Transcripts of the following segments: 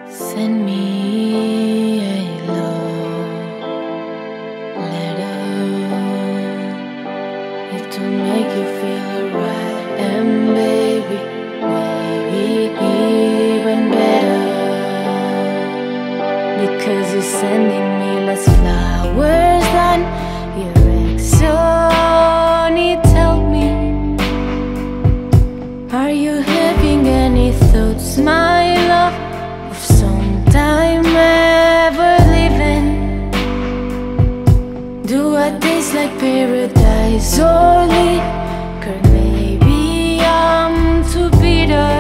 Send me a love letter. It will make you feel alright, and maybe even better, because you're sending me less flowers than your ex. So tell me, are you having any thoughts, my love, of sometime ever leaving? Do I taste like paradise or liquor? Maybe I'm too bitter.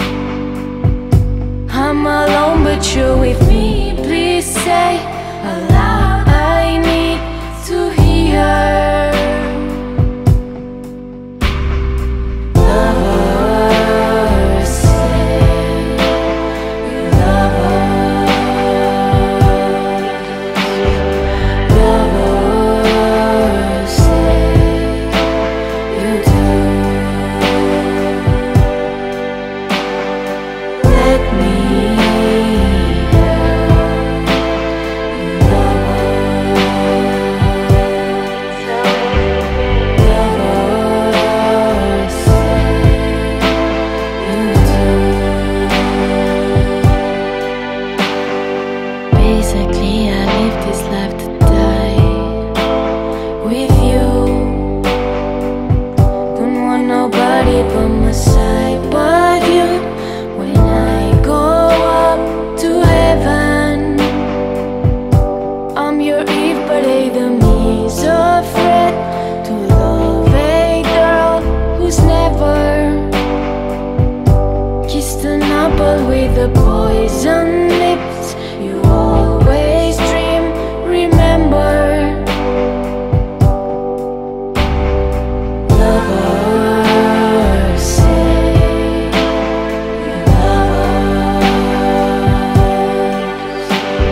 I'm alone but you're with me. Please say aloud, I need to hear. Lovers say you love us. Lovers say you do. Let me basically, I live this life to die with you. Don't want nobody but my side but you. When I go up to heaven, I'm your Eve but Adam is afraid to love a girl who's never kissed an apple with a poison lips. You always dream, remember. Lovers say you love us.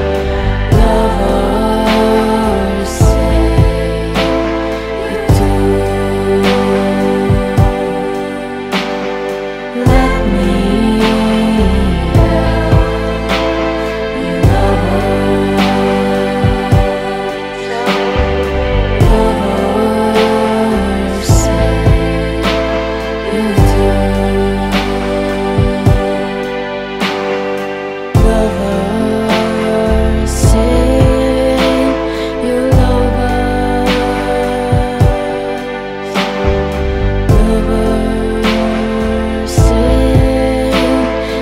Lovers say you do. Let me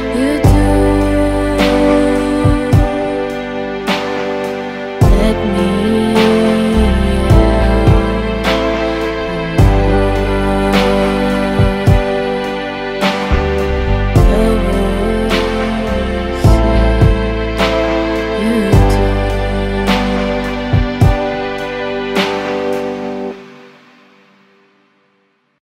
let me